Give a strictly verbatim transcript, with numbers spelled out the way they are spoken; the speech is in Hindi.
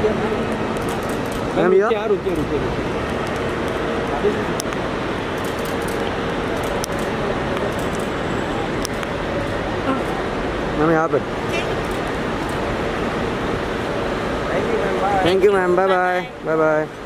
मैम भैया रुकिए रुकिए मैम यहाँ पे। Thank you ma'am, bye bye bye bye.